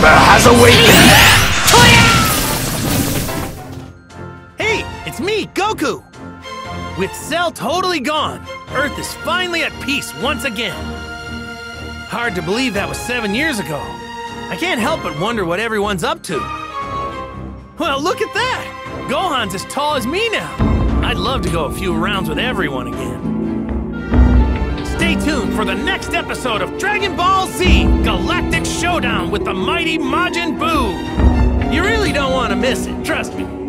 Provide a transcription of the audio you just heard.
has awakened! Hey, it's me, Goku! With Cell totally gone, Earth is finally at peace once again. Hard to believe that was 7 years ago. I can't help but wonder what everyone's up to. Well, look at that! Gohan's as tall as me now. I'd love to go a few rounds with everyone again. Stay tuned for the next episode of Dragon Ball Z Galactic Showdown with the mighty Majin Buu. You really don't want to miss it, trust me.